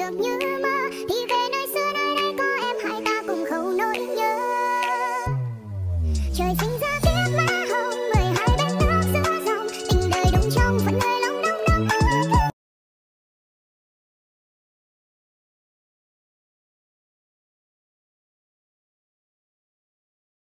được như mơ, thì về nơi xưa nơi đây có em hai ta cùng khâu nỗi nhớ. Trời